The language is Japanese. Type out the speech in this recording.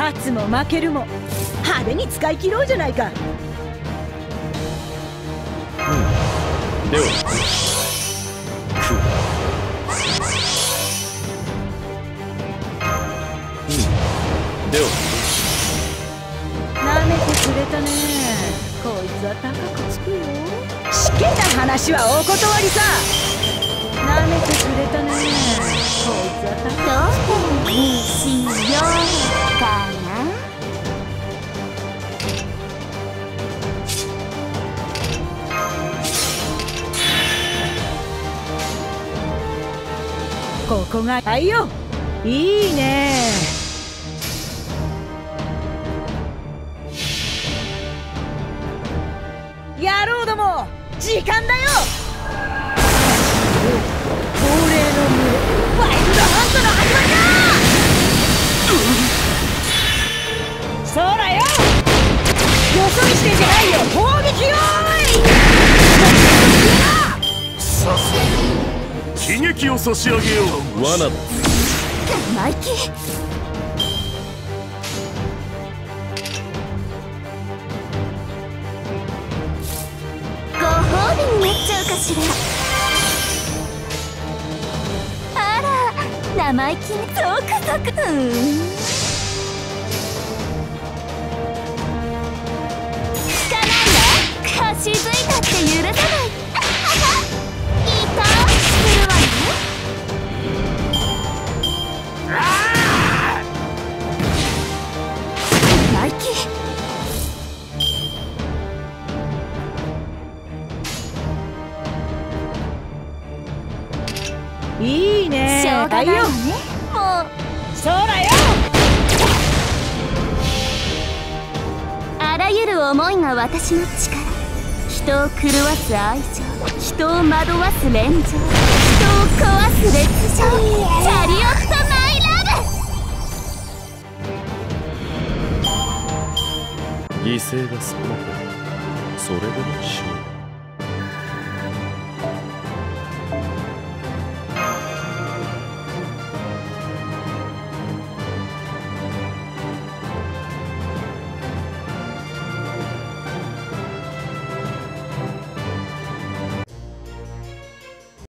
勝つも負けるも派手に使い切ろうじゃないか。 ではではなめてくれたね。こいつは高くつくよ。しけた話はお断りさ。なめてくれたね。こいつは高くつくよ。 どうにしようかな。 ここがあいよ。いいね。野郎ども時間だよ。亡霊の群れワイルドハントの始まりだ。そらよ、よそ見してんじゃないよ。砲撃よーい。 さすが悲劇を差し上げよう。罠だ。 生意気。ご褒美になっちゃうかしら。あら生意気にゾクゾク。聞かないわ。かしずいたって許さない。いいかするわね。生意気。 いいね。 しょうがないわね。もうそらよ。 あらゆる思いが私の力。人を狂わす愛情、人を惑わす恋情、人を壊す烈情、チャリオットマイラ犠牲が少なければそれでも勝利。